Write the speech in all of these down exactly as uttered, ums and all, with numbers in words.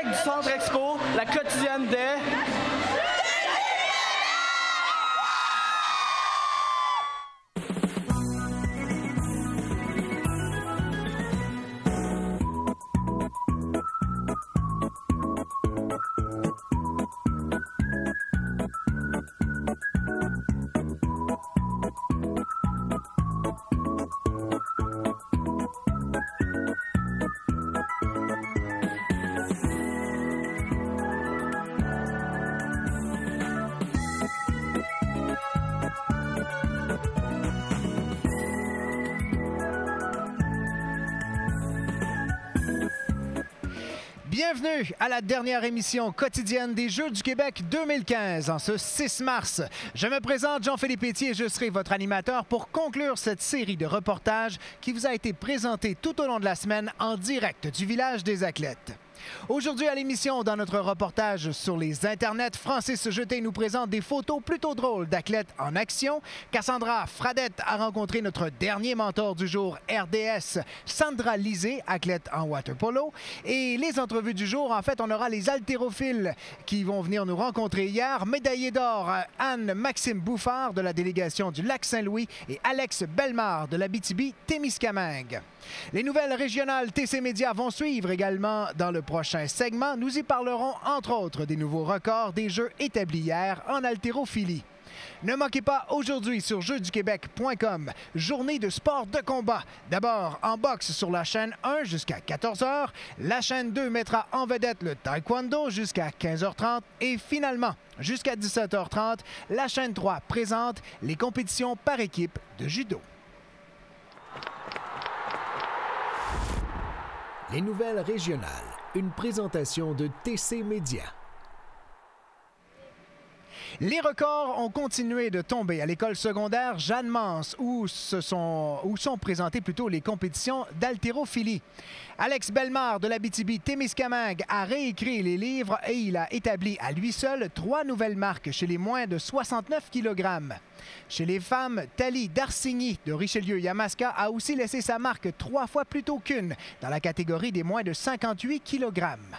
du Centre Expo, la quotidienne des... Bienvenue à la dernière émission quotidienne des Jeux du Québec deux mille quinze, en ce six mars. Je me présente, Jean-Philippe Etier, et je serai votre animateur pour conclure cette série de reportages qui vous a été présentée tout au long de la semaine en direct du village des athlètes. Aujourd'hui à l'émission, dans notre reportage sur les internets, Francis Jeté nous présente des photos plutôt drôles d'athlètes en action. Cassandra Fradette a rencontré notre dernier mentor du jour R D S, Sandra Lisée, athlète en water-polo. Et les entrevues du jour, en fait, on aura les haltérophiles qui vont venir nous rencontrer hier. Médaillé d'or, Anne-Maxime Bouffard de la délégation du Lac-Saint-Louis et Alex Bellemare de l'Abitibi-Témiscamingue. Les nouvelles régionales T C Média vont suivre également dans le prochain segment. Nous y parlerons entre autres des nouveaux records des Jeux établis hier en haltérophilie. Ne manquez pas aujourd'hui sur jeux du québec point com, journée de sport de combat. D'abord en boxe sur la chaîne un jusqu'à quatorze heures. La chaîne deux mettra en vedette le taekwondo jusqu'à quinze heures trente. Et finalement, jusqu'à dix-sept heures trente, la chaîne trois présente les compétitions par équipe de judo. Les nouvelles régionales, une présentation de T C Média. Les records ont continué de tomber à l'école secondaire Jeanne Mance, où, se sont, où sont présentées plutôt les compétitions d'haltérophilie. Alex Bellemare de l'Abitibi-Témiscamingue a réécrit les livres et il a établi à lui seul trois nouvelles marques chez les moins de soixante-neuf kilogrammes. Chez les femmes, Thalie Darsigny de Richelieu-Yamaska a aussi laissé sa marque trois fois plus tôt qu'une dans la catégorie des moins de cinquante-huit kilogrammes.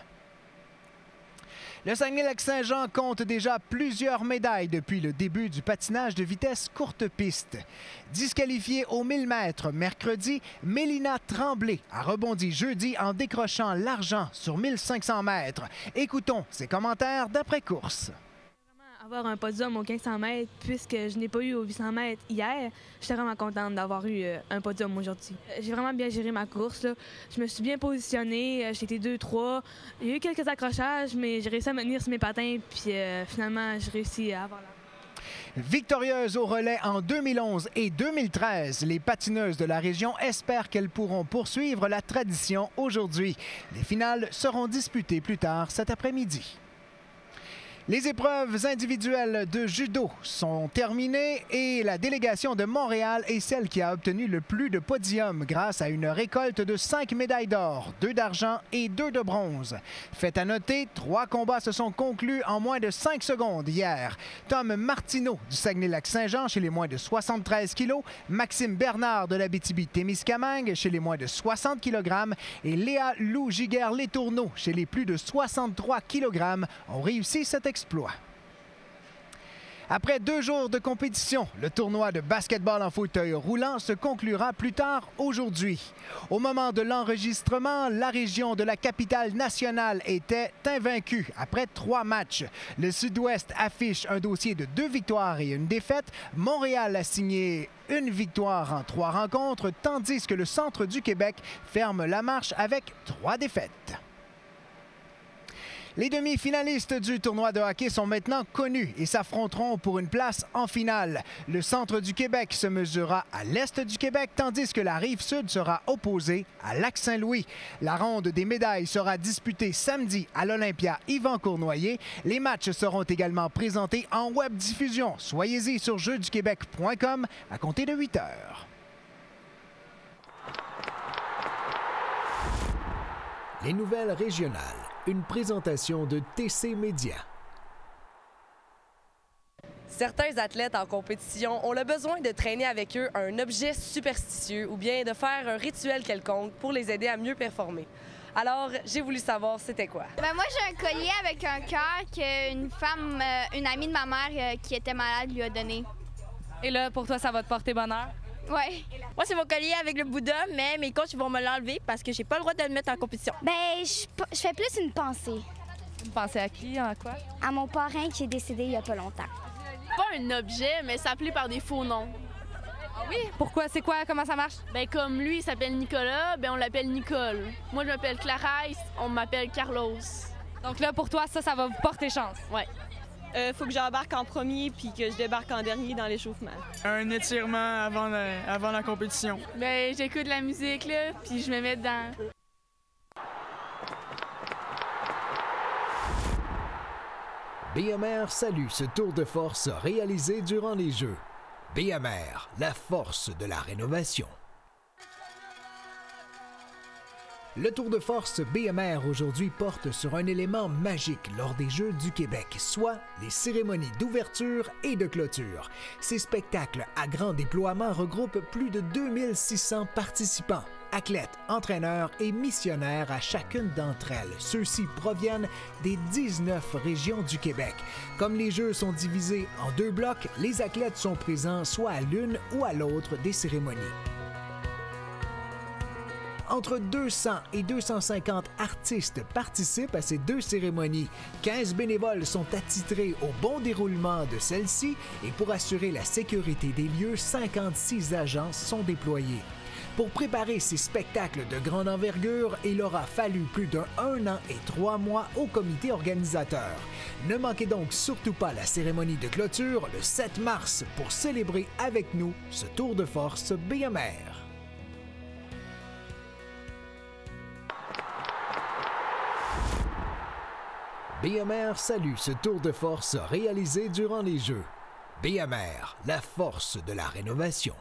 Le Saguenay-Lac-Saint-Jean compte déjà plusieurs médailles depuis le début du patinage de vitesse courte piste. Disqualifiée au mille mètres mercredi, Mélina Tremblay a rebondi jeudi en décrochant l'argent sur mille cinq cents mètres. Écoutons ses commentaires d'après-course. Avoir un podium au quinze cents mètres, puisque je n'ai pas eu au huit cents mètres hier, j'étais vraiment contente d'avoir eu un podium aujourd'hui. J'ai vraiment bien géré ma course, là. Je me suis bien positionnée, j'ai été deux trois. Il y a eu quelques accrochages, mais j'ai réussi à me tenir sur mes patins, puis euh, finalement, j'ai réussi à avoir la... Victorieuses au relais en deux mille onze et deux mille treize, les patineuses de la région espèrent qu'elles pourront poursuivre la tradition aujourd'hui. Les finales seront disputées plus tard cet après-midi. Les épreuves individuelles de judo sont terminées et la délégation de Montréal est celle qui a obtenu le plus de podiums grâce à une récolte de cinq médailles d'or, deux d'argent et deux de bronze. Fait à noter, trois combats se sont conclus en moins de cinq secondes hier. Tom Martineau du Saguenay-Lac-Saint-Jean chez les moins de soixante-treize kilos, Maxime Bernard de l'Abitibi-Témiscamingue chez les moins de soixante kilogrammes et Léa Lou Giguère-Létourneau chez les plus de soixante-trois kilogrammes ont réussi cet exploit. Après deux jours de compétition, le tournoi de basketball en fauteuil roulant se conclura plus tard aujourd'hui. Au moment de l'enregistrement, la région de la capitale nationale était invaincue après trois matchs. Le Sud-Ouest affiche un dossier de deux victoires et une défaite. Montréal a signé une victoire en trois rencontres, tandis que le centre du Québec ferme la marche avec trois défaites. Les demi-finalistes du tournoi de hockey sont maintenant connus et s'affronteront pour une place en finale. Le centre du Québec se mesurera à l'est du Québec, tandis que la Rive-Sud sera opposée à Lac-Saint-Louis. La ronde des médailles sera disputée samedi à l'Olympia Yvan Cournoyer. Les matchs seront également présentés en web diffusion. Soyez-y sur jeux du québec point com à compter de huit heures. Les nouvelles régionales. Une présentation de T C Média. Certains athlètes en compétition ont le besoin de traîner avec eux un objet superstitieux ou bien de faire un rituel quelconque pour les aider à mieux performer. Alors, j'ai voulu savoir c'était quoi. Ben moi, j'ai un collier avec un cœur qu'une femme, euh, une amie de ma mère euh, qui était malade lui a donné. Et là, pour toi, ça va te porter bonheur? Ouais. Moi, c'est mon collier avec le Bouddha, mais mes coachs ils vont me l'enlever parce que j'ai pas le droit de le mettre en compétition. Ben, je, je fais plus une pensée Vous pensez à qui, en quoi? à mon parrain qui est décédé il y a pas longtemps. Pas un objet, mais s'appeler par des faux noms. Ah oui? Pourquoi? C'est quoi? Comment ça marche? Ben comme lui, il s'appelle Nicolas, ben on l'appelle Nicole. Moi, je m'appelle Clarice, on m'appelle Carlos. Donc là, pour toi, ça, ça va vous porter chance? Ouais. Euh, faut que j'embarque en premier puis que je débarque en dernier dans l'échauffement. Un étirement avant la, avant la compétition. Ben, j'écoute la musique, là, puis je me mets dedans. B M R salue ce tour de force réalisé durant les Jeux. B M R, la force de la rénovation. Le tour de force B M R aujourd'hui porte sur un élément magique lors des Jeux du Québec, soit les cérémonies d'ouverture et de clôture. Ces spectacles à grand déploiement regroupent plus de deux mille six cents participants, athlètes, entraîneurs et missionnaires à chacune d'entre elles. Ceux-ci proviennent des dix-neuf régions du Québec. Comme les Jeux sont divisés en deux blocs, les athlètes sont présents soit à l'une ou à l'autre des cérémonies. Entre deux cents et deux cent cinquante artistes participent à ces deux cérémonies. quinze bénévoles sont attitrés au bon déroulement de celles-ci et pour assurer la sécurité des lieux, cinquante-six agents sont déployés. Pour préparer ces spectacles de grande envergure, il aura fallu plus d'un un an et trois mois au comité organisateur. Ne manquez donc surtout pas la cérémonie de clôture le sept mars pour célébrer avec nous ce tour de force B M R. B M R salue ce tour de force réalisé durant les Jeux. B M R, la force de la rénovation.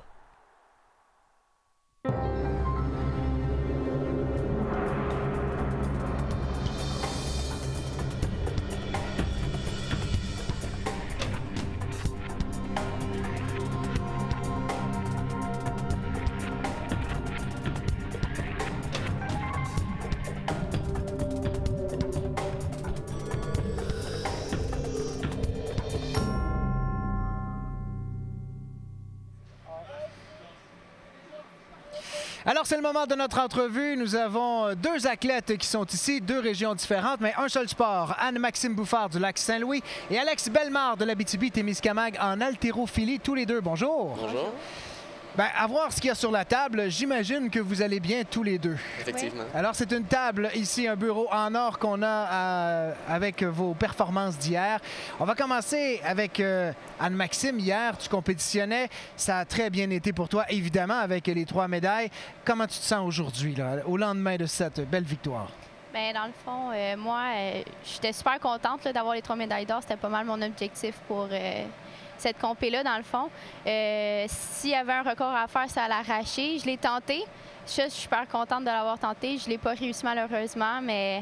Alors, c'est le moment de notre entrevue. Nous avons deux athlètes qui sont ici, deux régions différentes, mais un seul sport. Anne-Maxime Bouffard du Lac-Saint-Louis et Alex Bellemare de l'Abitibi-Témiscamingue en haltérophilie. Tous les deux, bonjour. Bonjour. Bien, à voir ce qu'il y a sur la table, j'imagine que vous allez bien tous les deux. Effectivement. Oui. Alors, c'est une table ici, un bureau en or qu'on a à, avec vos performances d'hier. On va commencer avec euh, Anne-Maxime. Hier, tu compétitionnais. Ça a très bien été pour toi, évidemment, avec les trois médailles. Comment tu te sens aujourd'hui, là, au lendemain de cette belle victoire? Bien, dans le fond, euh, moi, euh, j'étais super contente d'avoir les trois médailles d'or. C'était pas mal mon objectif pour euh, cette compé-là, dans le fond. Euh, S'il y avait un record à faire, c'est à l'arracher. Je l'ai tenté. Je suis super contente de l'avoir tenté. Je ne l'ai pas réussi malheureusement, mais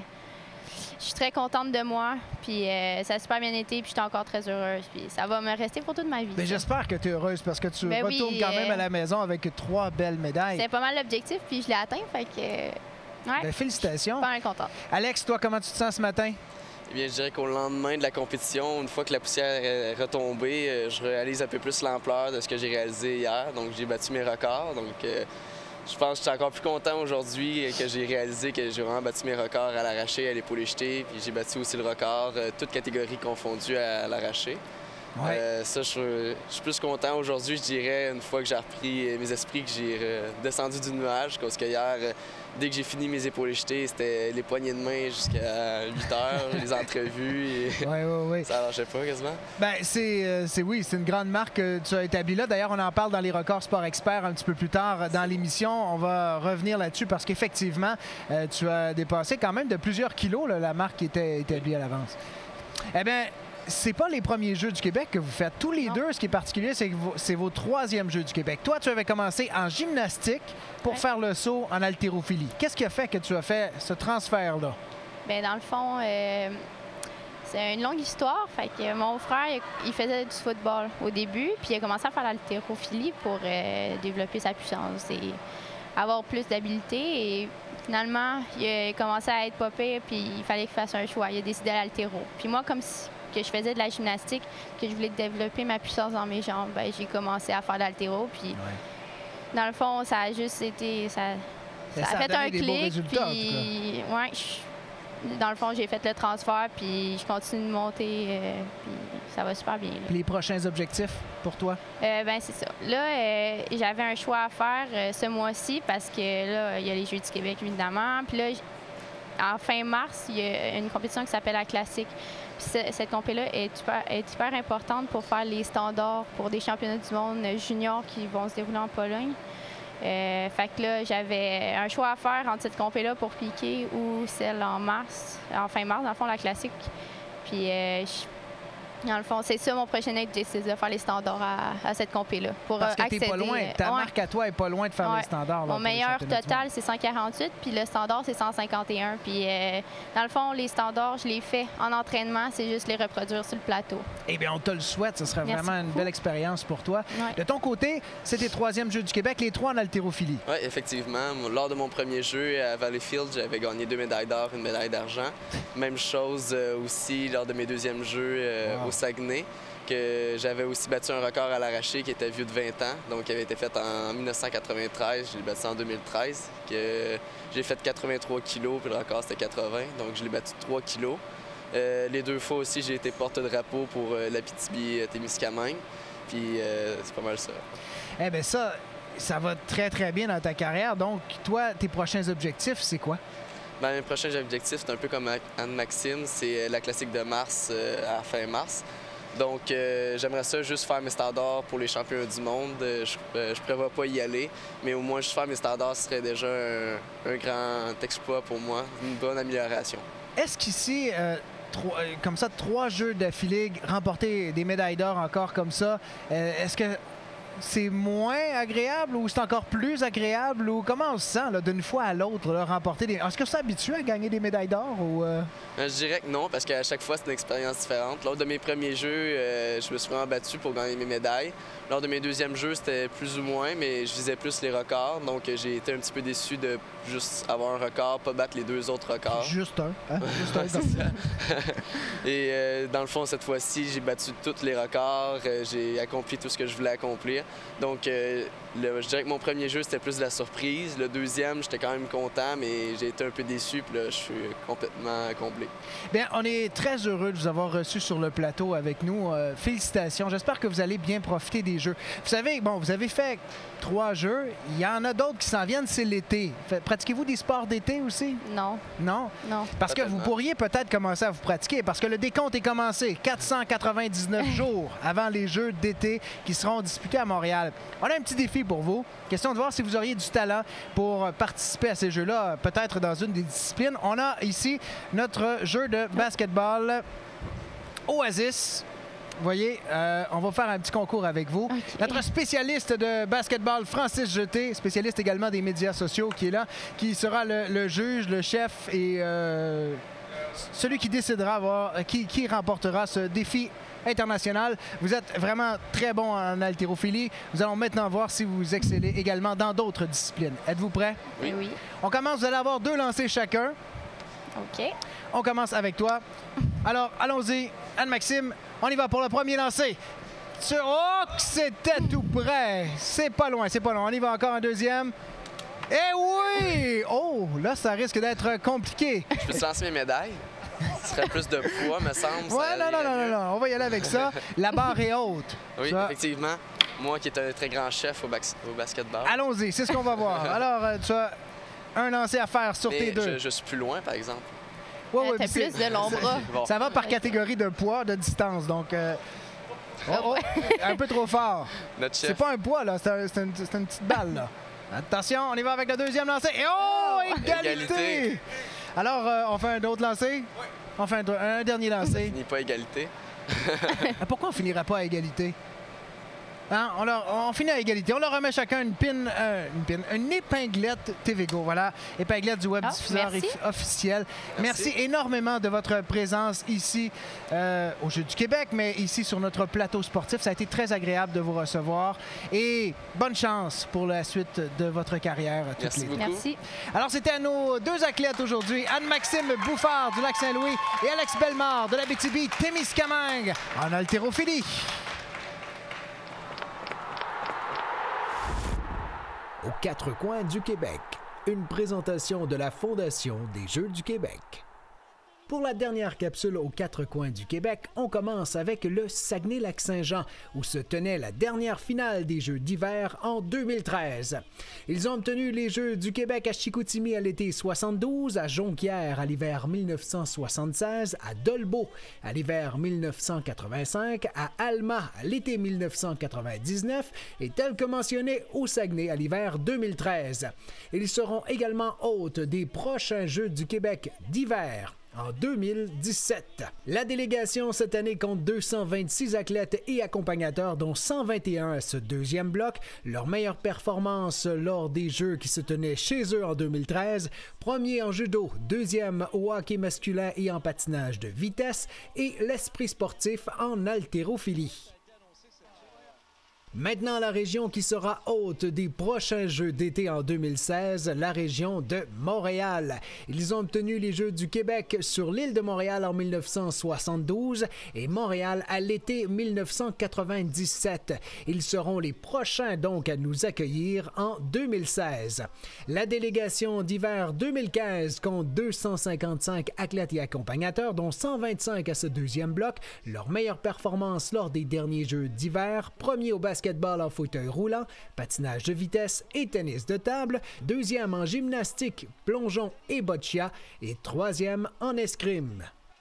je suis très contente de moi. Puis euh, ça a super bien été, puis je suis encore très heureuse. Puis ça va me rester pour toute ma vie. J'espère que tu es heureuse parce que tu ben retournes oui, quand même euh... à la maison avec trois belles médailles. C'est pas mal l'objectif, puis je l'ai atteint. Fait que, ouais, ben, félicitations. Je suis super contente. Alex, toi, comment tu te sens ce matin? Eh bien, je dirais qu'au lendemain de la compétition, une fois que la poussière est retombée, je réalise un peu plus l'ampleur de ce que j'ai réalisé hier. Donc, j'ai battu mes records. Donc, euh, je pense que je suis encore plus content aujourd'hui que j'ai réalisé que j'ai vraiment battu mes records à l'arraché, à l'épaulé jeté. Puis j'ai battu aussi le record, euh, toutes catégories confondues à l'arraché. Ouais. Euh, ça, je, je suis plus content aujourd'hui, je dirais, une fois que j'ai repris mes esprits, que j'ai euh, descendu du nuage. Parce que hier, euh, dès que j'ai fini mes épaules jetées, c'était les poignées de main jusqu'à huit heures, les entrevues. Et... Oui, oui, oui. Ça lâchait pas quasiment. Bien, c'est, euh, c'est oui, c'est une grande marque que tu as établie là. D'ailleurs, on en parle dans les records Sport Expert un petit peu plus tard dans l'émission. On va revenir là-dessus parce qu'effectivement, euh, tu as dépassé quand même de plusieurs kilos là, la marque qui était établie à l'avance. Eh bien, c'est pas les premiers Jeux du Québec que vous faites. Tous les non. deux, ce qui est particulier, c'est que c'est vos troisièmes Jeux du Québec. Toi, tu avais commencé en gymnastique pour ouais. faire le saut en haltérophilie. Qu'est-ce qui a fait que tu as fait ce transfert-là? Bien, dans le fond, euh, c'est une longue histoire. Fait que mon frère, il faisait du football au début, puis il a commencé à faire l'haltérophilie pour euh, développer sa puissance et avoir plus d'habileté. Et finalement, il a commencé à être pas pire, puis il fallait qu'il fasse un choix. Il a décidé d'aller à l'haltéro. Puis moi, comme si, que je faisais de la gymnastique, que je voulais développer ma puissance dans mes jambes, ben, j'ai commencé à faire de l'haltéro. Puis, ouais. Dans le fond, ça a juste été... Ça, ça, ça a fait un clic, puis... Ouais, je, dans le fond, j'ai fait le transfert, puis je continue de monter, euh, puis ça va super bien. Là. Puis les prochains objectifs pour toi? Euh, ben c'est ça. Là, euh, j'avais un choix à faire euh, ce mois-ci parce que là, il y a les Jeux du Québec, évidemment. Puis là, en fin mars, il y a une compétition qui s'appelle la Classique. Puis cette compétition-là est super, est hyper importante pour faire les standards pour des championnats du monde juniors qui vont se dérouler en Pologne. Euh, fait que là, j'avais un choix à faire entre cette compé-là pour piquer ou celle en mars, en fin mars, dans le fond, la Classique. Puis, euh, je, dans le fond, c'est ça mon prochain objectif, c'est de faire les standards à, à cette compé-là. Pour Parce que accéder, t'es pas loin, ta ouais. marque à toi est pas loin de faire ouais. les standards. Là, mon meilleur total, c'est cent quarante-huit, puis le standard, c'est cent cinquante et un. Puis, euh, dans le fond, les standards, je les fais en entraînement, c'est juste les reproduire sur le plateau. Eh bien, on te le souhaite, ce serait Merci vraiment beaucoup. une belle expérience pour toi. Ouais. De ton côté, c'est tes troisièmes Jeux du Québec, les trois en haltérophilie. Oui, effectivement. Lors de mon premier jeu à Valleyfield, j'avais gagné deux médailles d'or, une médaille d'argent. Même chose euh, aussi lors de mes deuxièmes Jeux euh, wow. au Saguenay, que j'avais aussi battu un record à l'arraché qui était vieux de vingt ans, donc qui avait été fait en mille neuf cent quatre-vingt-treize. Je l'ai battu en deux mille treize. Que j'ai fait quatre-vingt-trois kilos, puis le record c'était quatre-vingts, donc je l'ai battu de trois kilos. Euh, les deux fois aussi, j'ai été porte-drapeau pour euh, l'Abitibi-Témiscamingue, puis euh, c'est pas mal ça. Eh bien, ça, ça va très, très bien dans ta carrière. Donc, toi, tes prochains objectifs, c'est quoi? Bien, mes prochains objectifs, c'est un peu comme Anne-Maxime, c'est la classique de mars euh, à fin mars. Donc, euh, j'aimerais ça juste faire mes standards pour les championnats du monde. Euh, je ne prévois pas y aller, mais au moins juste faire mes standards serait déjà un, un grand exploit pour moi, une bonne amélioration. Est-ce qu'ici, euh, trois, comme ça, trois jeux d'affilée, remporter des médailles d'or encore comme ça, euh, est-ce que c'est moins agréable ou c'est encore plus agréable? Ou comment on se sent d'une fois à l'autre, remporter des... Est-ce que c'est habitué à gagner des médailles d'or? Ou euh... Je dirais que non, parce qu'à chaque fois, c'est une expérience différente. Lors de mes premiers jeux, euh, je me suis vraiment battu pour gagner mes médailles. Lors de mes deuxièmes jeux, c'était plus ou moins, mais je visais plus les records. Donc, j'ai été un petit peu déçu de juste avoir un record, pas battre les deux autres records. Juste un. Hein? Juste un comme ça. Et euh, dans le fond, cette fois-ci, j'ai battu tous les records. Euh, j'ai accompli tout ce que je voulais accomplir. Donc, euh, le, je dirais que mon premier jeu, c'était plus de la surprise. Le deuxième, j'étais quand même content, mais j'ai été un peu déçu. Puis là, je suis complètement comblé. Bien, on est très heureux de vous avoir reçu sur le plateau avec nous. Euh, félicitations. J'espère que vous allez bien profiter des jeux. Vous savez, bon, vous avez fait trois jeux. Il y en a d'autres qui s'en viennent, c'est l'été. Pratiquez-vous des sports d'été aussi? Non. Non? Non. Parce que vous pourriez peut-être commencer à vous pratiquer, parce que le décompte est commencé. quatre cent quatre-vingt-dix-neuf jours avant les Jeux d'été qui seront disputés à Montréal. On a un petit défi pour vous. Question de voir si vous auriez du talent pour participer à ces jeux-là, peut-être dans une des disciplines. On a ici notre jeu de basketball Oasis. Vous voyez, euh, on va faire un petit concours avec vous. Okay. Notre spécialiste de basketball, Francis Jeté, spécialiste également des médias sociaux, qui est là, qui sera le, le juge, le chef et euh, celui qui décidera voir, qui, qui remportera ce défi international. Vous êtes vraiment très bon en haltérophilie. Nous allons maintenant voir si vous excellez également dans d'autres disciplines. Êtes-vous prêts? Oui. oui. On commence, vous allez avoir deux lancers chacun. OK. On commence avec toi. Alors, allons-y. Anne-Maxime, on y va pour le premier lancer. Sur... Oh, c'était tout près. C'est pas loin, c'est pas loin. On y va encore un deuxième. Eh oui! Oh, là, ça risque d'être compliqué. Je peux te lancer mes médailles? Ce serait plus de poids, me semble. Ouais, non, non, non, non, non. On va y aller avec ça. La barre est haute. Oui, ça. Effectivement. Moi qui est un très grand chef au, au basketball. Allons-y, c'est ce qu'on va voir. Alors, euh, tu as un lancer à faire sur Mais tes deux. Je, je suis plus loin, par exemple. Ouais, euh, ouais, T'as plus de longs bras. Bon. Ça va par catégorie de poids, de distance. Donc, euh... oh, oh, un peu trop fort. C'est pas un poids, là. C'est un, une, une petite balle, là. Attention, on y va avec le deuxième lancer. Et oh, égalité! égalité. Alors, euh, on fait un autre lancer? Oui. On fait un, un dernier lancer. On finit pas à égalité. Pourquoi on finirait pas à égalité? Hein, on, leur, on finit à égalité. On leur remet chacun une pin, euh, une, pin une épinglette T V Go. Voilà, épinglette du web Ah, diffuseur merci. officiel. Merci. Merci. énormément de votre présence ici euh, au Jeux du Québec, mais ici sur notre plateau sportif. Ça a été très agréable de vous recevoir. Et bonne chance pour la suite de votre carrière. Toutes Merci les beaucoup. Merci. Alors, c'était à nos deux athlètes aujourd'hui, Anne-Maxime Bouffard du Lac-Saint-Louis et Alex Bellemare de l'Abitibi-Témiscamingue en haltérophilie. Aux quatre coins du Québec, une présentation de la Fondation des Jeux du Québec. Pour la dernière capsule aux quatre coins du Québec, on commence avec le Saguenay-Lac-Saint-Jean, où se tenait la dernière finale des Jeux d'hiver en deux mille treize. Ils ont obtenu les Jeux du Québec à Chicoutimi à l'été soixante-douze, à Jonquière à l'hiver mille neuf cent soixante-seize, à Dolbeau à l'hiver mille neuf cent quatre-vingt-cinq, à Alma à l'été mille neuf cent quatre-vingt-dix-neuf et tel que mentionné au Saguenay à l'hiver deux mille treize. Ils seront également hôtes des prochains Jeux du Québec d'hiver en deux mille dix-sept. La délégation cette année compte deux cent vingt-six athlètes et accompagnateurs, dont cent vingt et un à ce deuxième bloc. Leur meilleure performance lors des Jeux qui se tenaient chez eux en deux mille treize, premier en judo, deuxième au hockey masculin et en patinage de vitesse, et l'esprit sportif en haltérophilie. Maintenant, la région qui sera hôte des prochains Jeux d'été en deux mille seize, la région de Montréal. Ils ont obtenu les Jeux du Québec sur l'île de Montréal en mille neuf cent soixante-douze et Montréal à l'été mille neuf cent quatre-vingt-dix-sept. Ils seront les prochains donc à nous accueillir en deux mille seize. La délégation d'hiver deux mille quinze compte deux cent cinquante-cinq athlètes et accompagnateurs, dont cent vingt-cinq à ce deuxième bloc. Leur meilleure performance lors des derniers Jeux d'hiver, premier au basket basketball en fauteuil roulant, patinage de vitesse et tennis de table, deuxième en gymnastique, plongeon et boccia et troisième en escrime.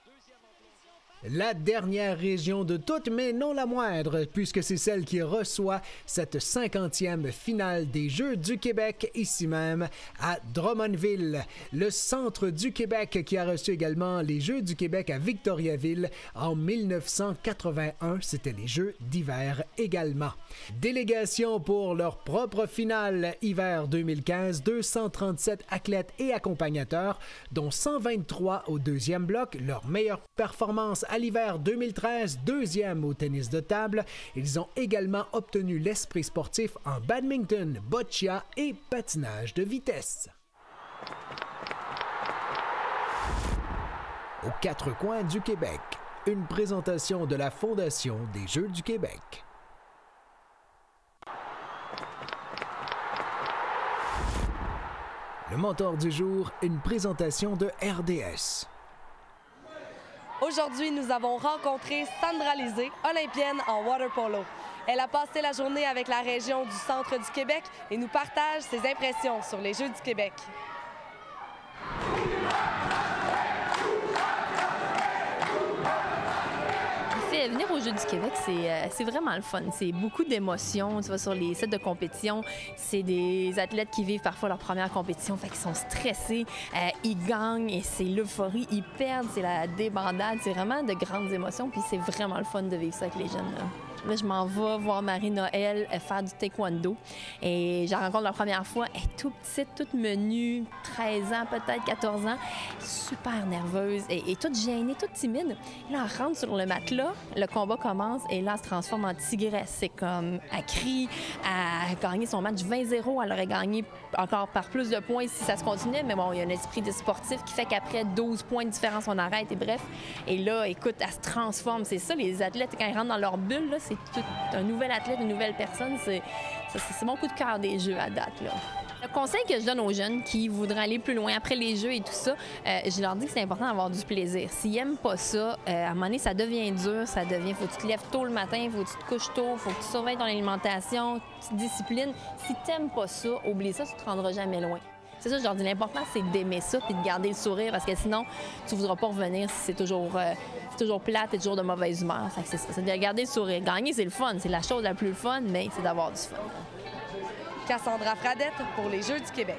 La dernière région de toutes, mais non la moindre, puisque c'est celle qui reçoit cette cinquantième finale des Jeux du Québec, ici même à Drummondville. Le centre du Québec qui a reçu également les Jeux du Québec à Victoriaville en mille neuf cent quatre-vingt-un. C'était les Jeux d'hiver également. Délégation pour leur propre finale hiver deux mille quinze, deux cent trente-sept athlètes et accompagnateurs, dont cent vingt-trois au deuxième bloc. Leur meilleure performance à l'hiver deux mille treize, deuxième au tennis de table. Ils ont également obtenu l'esprit sportif en badminton, boccia et patinage de vitesse. Aux quatre coins du Québec, une présentation de la Fondation des Jeux du Québec. Le mentor du jour, une présentation de R D S. Aujourd'hui, nous avons rencontré Sandra Lisée, olympienne en water polo. Elle a passé la journée avec la région du centre du Québec et nous partage ses impressions sur les Jeux du Québec. Venir aux Jeux du Québec, c'est euh, c'est vraiment le fun. C'est beaucoup d'émotions. Tu vas sur les sites de compétition, c'est des athlètes qui vivent parfois leur première compétition, fait qu'ils sont stressés, euh, ils gagnent et c'est l'euphorie, ils perdent, c'est la débandade, c'est vraiment de grandes émotions, puis c'est vraiment le fun de vivre ça avec les jeunes. Là. Là, je m'en vais voir Marie-Noël faire du taekwondo. Et je la rencontre la première fois. Elle est toute petite, toute menue, treize ans, peut-être quatorze ans. Super nerveuse et, et toute gênée, toute timide. Là, elle rentre sur le matelas, le combat commence et là, elle se transforme en tigresse. C'est comme, elle crie, elle a gagné son match vingt zéro. Elle aurait gagné encore par plus de points si ça se continuait. Mais bon, il y a un esprit de sportif qui fait qu'après douze points de différence, on arrête et bref. Et là, écoute, elle se transforme. C'est ça, les athlètes, quand ils rentrent dans leur bulle, là, c'est tout un nouvel athlète, une nouvelle personne. C'est, c'est mon coup de cœur des Jeux à date, là. Le conseil que je donne aux jeunes qui voudraient aller plus loin après les Jeux et tout ça, euh, je leur dis que c'est important d'avoir du plaisir. S'ils n'aiment pas ça, euh, à un moment donné, ça devient dur, ça devient... Faut que tu te lèves tôt le matin, faut que tu te couches tôt, faut que tu surveilles ton alimentation, tu te disciplines. Si tu n'aimes pas ça, oublie ça, tu ne te rendras jamais loin. C'est ça, je leur dis, l'important, c'est d'aimer ça puis de garder le sourire parce que sinon, tu ne voudras pas revenir si c'est toujours, euh, c'est toujours plate et toujours de mauvaise humeur. Fait que c'est ça, c'est de garder le sourire. Gagner, c'est le fun, c'est la chose la plus fun, mais c'est d'avoir du fun. Cassandra Fradette pour les Jeux du Québec.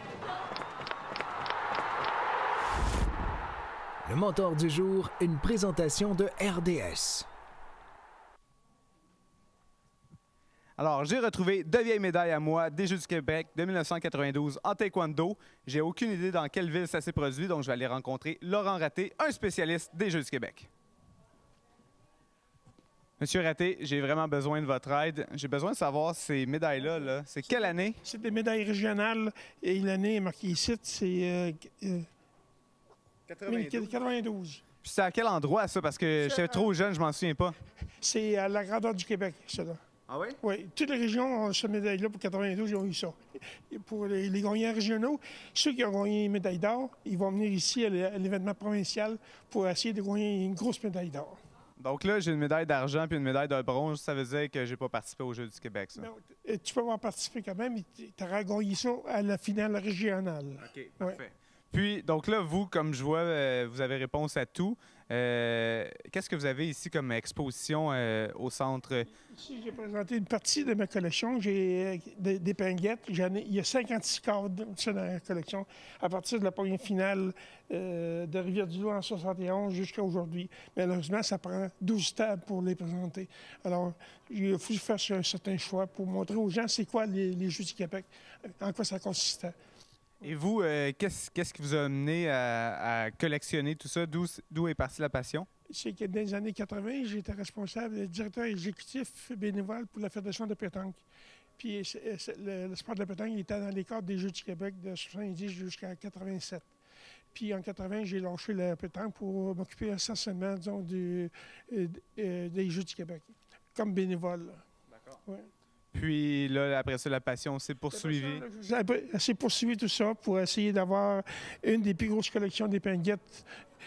Le mentor du jour, une présentation de R D S. Alors, j'ai retrouvé deux vieilles médailles à moi des Jeux du Québec de mille neuf cent quatre-vingt-douze en taekwondo. J'ai aucune idée dans quelle ville ça s'est produit, donc je vais aller rencontrer Laurent Raté, un spécialiste des Jeux du Québec. Monsieur Raté, j'ai vraiment besoin de votre aide. J'ai besoin de savoir ces médailles-là, -là, c'est quelle année? C'est des médailles régionales et l'année est marquée ici, c'est euh, euh, quatre-vingt-douze. Puis c'est à quel endroit, ça? Parce que j'étais trop jeune, je m'en souviens pas. C'est à la grandeur du Québec, ça. Là. Ah oui? Oui. Toutes les régions ont cette médaille-là pour quatre-vingt-douze, ils ont eu ça. Et pour les, les gagnants régionaux, ceux qui ont gagné une médaille d'or, ils vont venir ici à l'événement provincial pour essayer de gagner une grosse médaille d'or. Donc là, j'ai une médaille d'argent puis une médaille de bronze. Ça veut dire que j'ai pas participé aux Jeux du Québec, ça? Non, tu peux avoir participé quand même, mais tu auras gagné ça à la finale régionale. OK, parfait. Ouais. Puis, donc là, vous, comme je vois, euh, vous avez réponse à tout. Euh, Qu'est-ce que vous avez ici comme exposition euh, au centre? Ici, j'ai présenté une partie de ma collection. J'ai des, des pinguettes. Il y a cinquante-six cadres dans la collection, à partir de la première finale euh, de Rivière-du-Loup en soixante et onze jusqu'à aujourd'hui. Malheureusement, ça prend douze tables pour les présenter. Alors, il a fallu faire un certain choix pour montrer aux gens c'est quoi les, les Jeux du Québec, en quoi ça consistait. Et vous, euh, qu'est-ce qu'est-ce qui vous a amené à, à collectionner tout ça? D'où est partie la passion? C'est que dans les années quatre-vingt, j'étais responsable, directeur exécutif bénévole pour la Fédération de pétanque. Puis c'est, c'est, le, le sport de la pétanque il était dans les cadres des Jeux du Québec de soixante-dix jusqu'à quatre-vingt-sept. Puis en quatre-vingt, j'ai lâché la pétanque pour m'occuper essentiellement, disons, du, euh, euh, des Jeux du Québec, comme bénévole. D'accord. Ouais. Puis là, après ça, la passion s'est poursuivie. Elle s'est poursuivie tout ça pour essayer d'avoir une des plus grosses collections d'épinguettes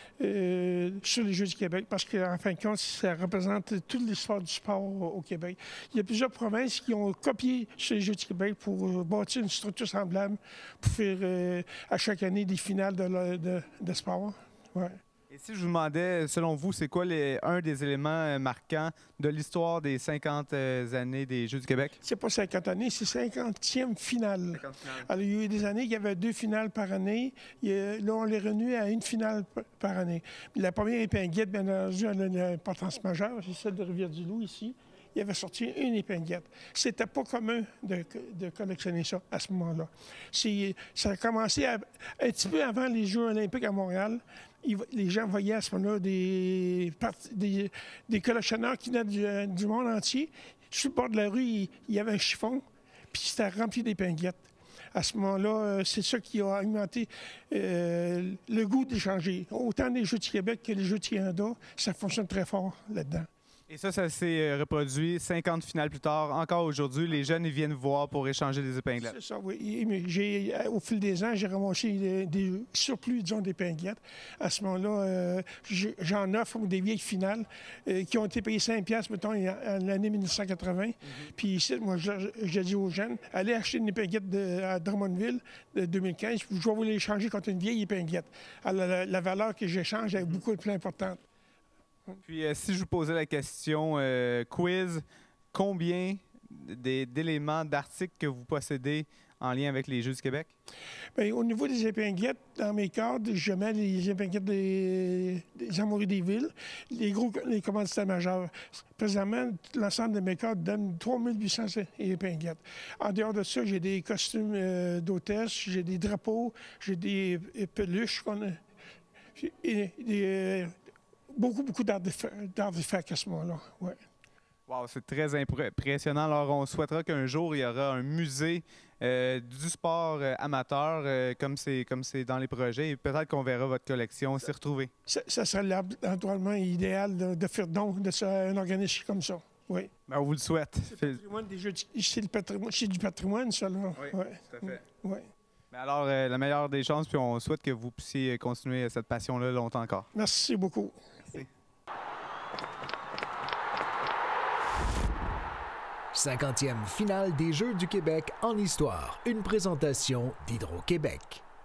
euh, sur les Jeux du Québec, parce qu'en fin de compte, ça représente toute l'histoire du sport au, au Québec. Il y a plusieurs provinces qui ont copié sur les Jeux du Québec pour euh, bâtir une structure semblable pour faire euh, à chaque année des finales de, de, de sport. Ouais. Et si je vous demandais, selon vous, c'est quoi les, un des éléments marquants de l'histoire des cinquante années des Jeux du Québec? C'est pas cinquante années, c'est cinquantième finale. cinquante finales. Alors, il y a eu des années qu'il y avait deux finales par année. Il y a, là, on les renoué à une finale par année. La première épinguette, bien entendu, elle a une importance majeure. C'est celle de Rivière-du-Loup, ici. Il avait sorti une épinguette. C'était pas commun de, de collectionner ça à ce moment-là. Ça a commencé à, un petit peu avant les Jeux olympiques à Montréal. Il, les gens voyaient à ce moment-là des, des, des collectionneurs qui venaient du, du monde entier. Sur le bord de la rue, il, il y avait un chiffon, puis c'était rempli d'épinguettes. À ce moment-là, c'est ça qui a alimenté euh, le goût d'échanger. Autant les Jeux du Québec que les Jeux du Canada, ça fonctionne très fort là-dedans. Et ça, ça s'est reproduit cinquante finales plus tard. Encore aujourd'hui, les jeunes ils viennent voir pour échanger des épinglettes. C'est ça, oui. Mais j'ai, au fil des ans, j'ai ramassé des, des surplus, disons, d'épinglettes. À ce moment-là, euh, j'en offre des vieilles finales euh, qui ont été payées cinq piastres, mettons, en l'année mille neuf cent quatre-vingt. Mm-hmm. Puis ici, moi, j'ai dit aux jeunes, allez acheter une épinglette de, à Drummondville de deux mille quinze, je vais vous l'échanger contre une vieille épinglette. Alors, la, la valeur que j'échange est beaucoup plus importante. Puis, euh, si je vous posais la question euh, quiz, combien d'éléments, d'articles que vous possédez en lien avec les Jeux du Québec? Bien, au niveau des épinglettes, dans mes cadres, je mets les épinglettes des, des Amoureux des villes, les gros les commanditaires majeurs. Présentement, l'ensemble de mes cadres donne trois mille huit cents épinglettes. En dehors de ça, j'ai des costumes euh, d'hôtesse, j'ai des drapeaux, j'ai des peluches qu'on a. Et, des, euh, Beaucoup, beaucoup d'artefacts à ce moment-là, oui. Wow, c'est très impressionnant. Alors, on souhaitera qu'un jour, il y aura un musée euh, du sport euh, amateur, euh, comme c'est comme c'est dans les projets, et peut-être qu'on verra votre collection s'y retrouver. Ça, ça serait naturellement idéal de, de faire don de ça, un organisme comme ça, oui. Ben, on vous le souhaite. C'est patrimoine, du patrimoine, ça, là. Oui, ouais. Tout à fait. Oui. Mais alors, euh, la meilleure des chances, puis on souhaite que vous puissiez continuer cette passion-là longtemps encore. Merci beaucoup. Merci. cinquantième finale des Jeux du Québec en histoire. Une présentation d'Hydro-Québec.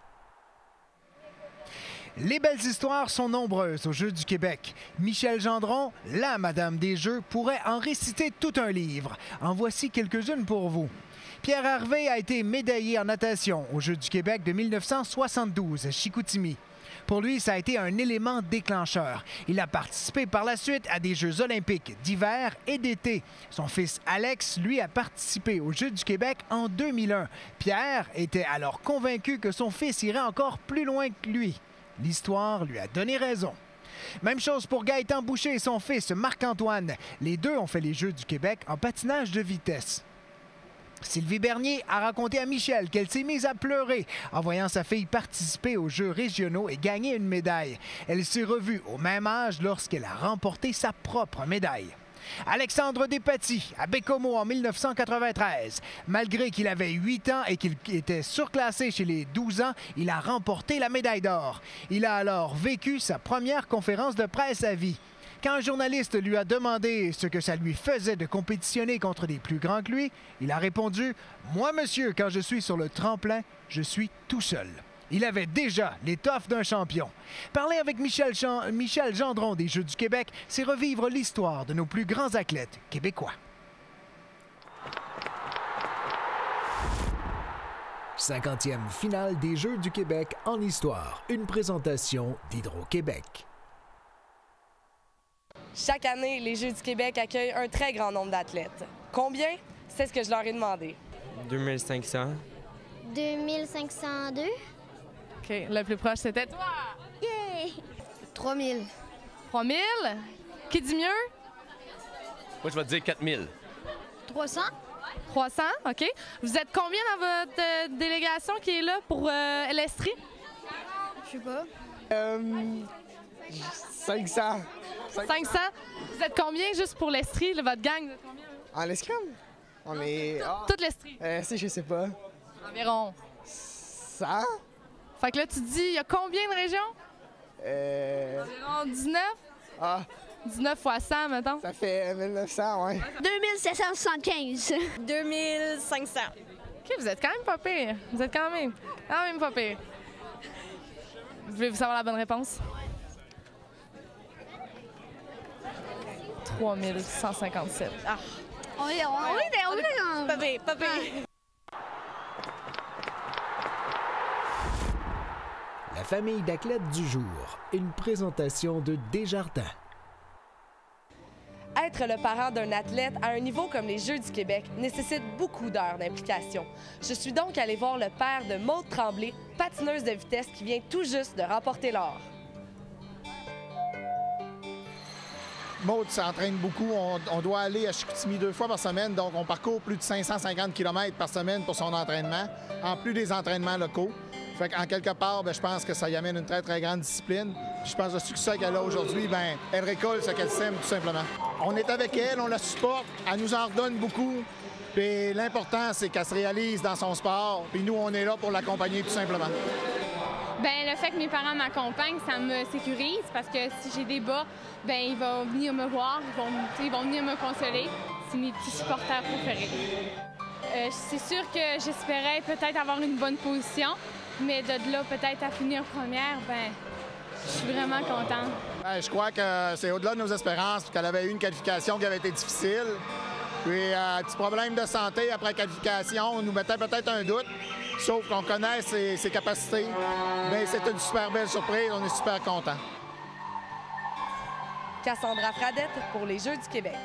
Les belles histoires sont nombreuses aux Jeux du Québec. Michel Gendron, la Madame des Jeux, pourrait en réciter tout un livre. En voici quelques-unes pour vous. Pierre Harvey a été médaillé en natation aux Jeux du Québec de mille neuf cent soixante-douze à Chicoutimi. Pour lui, ça a été un élément déclencheur. Il a participé par la suite à des Jeux olympiques d'hiver et d'été. Son fils Alex, lui, a participé aux Jeux du Québec en deux mille un. Pierre était alors convaincu que son fils irait encore plus loin que lui. L'histoire lui a donné raison. Même chose pour Gaëtan Boucher et son fils Marc-Antoine. Les deux ont fait les Jeux du Québec en patinage de vitesse. Sylvie Bernier a raconté à Michel qu'elle s'est mise à pleurer en voyant sa fille participer aux Jeux régionaux et gagner une médaille. Elle s'est revue au même âge lorsqu'elle a remporté sa propre médaille. Alexandre Despatie, à Bécomo en mille neuf cent quatre-vingt-treize. Malgré qu'il avait huit ans et qu'il était surclassé chez les douze ans, il a remporté la médaille d'or. Il a alors vécu sa première conférence de presse à vie. Quand un journaliste lui a demandé ce que ça lui faisait de compétitionner contre des plus grands que lui, il a répondu « Moi, monsieur, quand je suis sur le tremplin, je suis tout seul ». Il avait déjà l'étoffe d'un champion. Parler avec Michel, Chan... Michel Gendron des Jeux du Québec, c'est revivre l'histoire de nos plus grands athlètes québécois. cinquantième finale des Jeux du Québec en histoire. Une présentation d'Hydro-Québec. Chaque année, les Jeux du Québec accueillent un très grand nombre d'athlètes. Combien? C'est ce que je leur ai demandé. deux mille cinq cents. deux mille cinq cent deux. OK, le plus proche, c'était toi. Yeah! trois mille. trois mille? Qui dit mieux? Moi, je vais te dire quatre mille. trois cents. trois cents, OK. Vous êtes combien dans votre euh, délégation qui est là pour euh, l'Estrie? Je sais pas. Euh, cinq cents. cinq cents? Vous êtes combien juste pour l'Estrie, votre gang? Vous êtes combien? En l'escrime? On est... Oh. Toute l'Estrie? Euh, si, je sais pas. Environ. cent? Fait que là, tu dis, il y a combien de régions? Euh... Environ dix-neuf? Ah. dix-neuf fois cent, mettons. Ça fait mille neuf cents, ouais. deux mille sept cent soixante-quinze. deux mille cinq cents. OK, vous êtes quand même pas pire. Vous êtes quand même, quand même pas pire. Voulez-vous savoir la bonne réponse? trois mille cent cinquante-sept. Ah. On est, on, on est, on est, Pas pire, pas pire. La famille d'athlètes du jour. Une présentation de Desjardins. Être le parent d'un athlète à un niveau comme les Jeux du Québec nécessite beaucoup d'heures d'implication. Je suis donc allée voir le père de Maude Tremblay, patineuse de vitesse qui vient tout juste de remporter l'or. Maude s'entraîne beaucoup. On, on doit aller à Chicoutimi deux fois par semaine, donc on parcourt plus de cinq cent cinquante kilomètres par semaine pour son entraînement, en plus des entraînements locaux. Fait qu'en quelque part, bien, je pense que ça y amène une très, très grande discipline. Puis je pense que le succès qu'elle a aujourd'hui, bien, elle récolte ce qu'elle sème, tout simplement. On est avec elle, on la supporte, elle nous en redonne beaucoup. Puis l'important, c'est qu'elle se réalise dans son sport. Puis nous, on est là pour l'accompagner, tout simplement. Bien, le fait que mes parents m'accompagnent, ça me sécurise parce que si j'ai des bas, bien, ils vont venir me voir, ils vont, ils vont venir me consoler. C'est mes petits supporters préférés. Euh, c'est sûr que j'espérais peut-être avoir une bonne position, mais de là, peut-être à finir première, ben, je suis vraiment contente. Bien, je crois que c'est au-delà de nos espérances, parce qu'elle avait eu une qualification qui avait été difficile. Puis, euh, un petit problème de santé après la qualification, on nous mettait peut-être un doute. Sauf qu'on connaît ses, ses capacités. Mais c'est une super belle surprise, on est super contents. Cassandra Fradette pour les Jeux du Québec.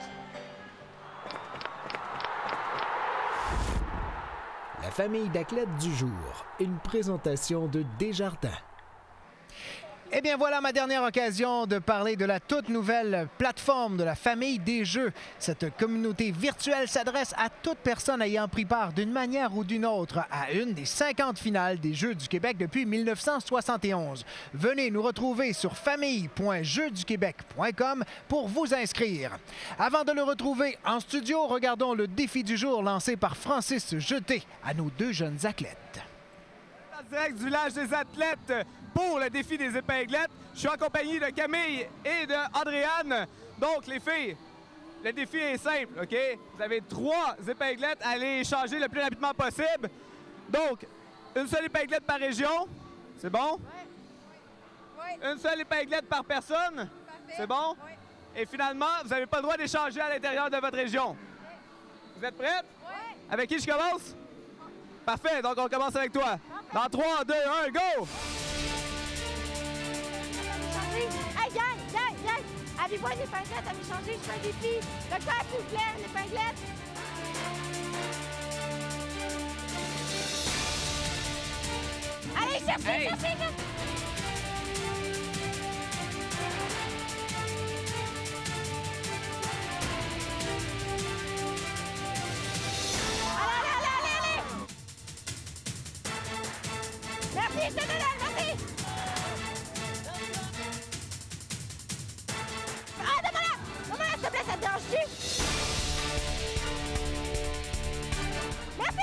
La famille d'athlètes du jour. Une présentation de Desjardins. Eh bien, voilà ma dernière occasion de parler de la toute nouvelle plateforme de la famille des Jeux. Cette communauté virtuelle s'adresse à toute personne ayant pris part d'une manière ou d'une autre à une des cinquante finales des Jeux du Québec depuis mille neuf cent soixante et onze. Venez nous retrouver sur famille point jeux du québec point com pour vous inscrire. Avant de le retrouver en studio, regardons le défi du jour lancé par Francis Jeté à nos deux jeunes athlètes. Direct du village des athlètes pour le défi des épinglettes. Je suis en compagnie de Camille et de Andréane. Donc, les filles, le défi est simple, OK? Vous avez trois épinglettes à aller échanger le plus rapidement possible. Donc, une seule épinglette par région. C'est bon? Oui. Oui. Une seule épinglette par personne. C'est bon? Oui. Et finalement, vous n'avez pas le droit d'échanger à l'intérieur de votre région. Vous êtes prêtes? Oui. Avec qui je commence? Parfait, donc on commence avec toi. Dans trois, deux, un, go! Avez-vous une épinglette à m'échanger? Je fais un défi. Le cœur, s'il vous plaît, une épinglette. Allez, cherchez, Hey. cherchez, cherchez. Allez, allez, allez, allez, allez. Merci, je te donne, merci. Ah, donne-moi-la. Donne-moi-la, s'il te plaît, ça te dérange-tu? Merci.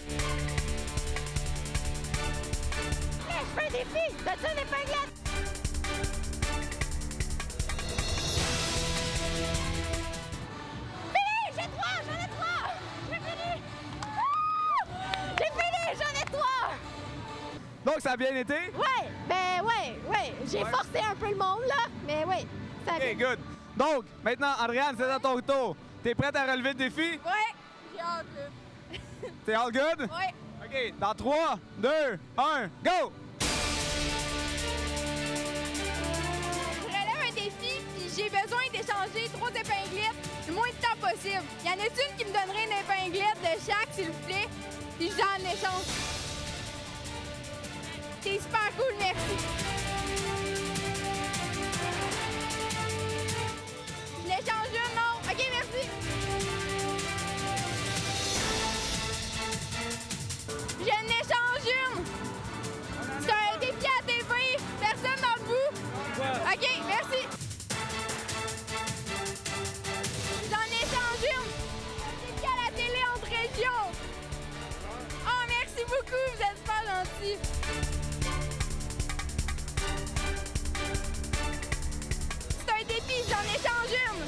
Je fais un défi! Donne-tu une épinglette? Fini! J'ai trois! J'en ai trois! J'ai fini! Ah! J'ai fini! J'en ai trois! Donc, ça a bien été? Ouais! Ben ouais, ouais! J'ai Ouais. forcé un peu le monde, là! Mais oui, ça a OK, bien. good. Donc, maintenant, Andréane, c'est à ton tour. T'es prête à relever le défi? Ouais, j'ai hâte, là. T'es all good? Ouais. OK, dans trois, deux, un, go! Je relève un défi, puis j'ai besoin d'échanger trois épinglettes le moins de temps possible. Y en a-t-il une qui me donnerait une épinglette de chaque, s'il vous plaît? Puis j'en échange. C'est super cool, merci. Je l'échange une, non? OK, merci. Je n'échange une. C'est un défi à T V. Personne dans le bout. OK, merci. J'en échange une. Un défi à la télé entre régions. Oh, merci beaucoup. Vous êtes super gentils. C'est un défi. J'en échange une.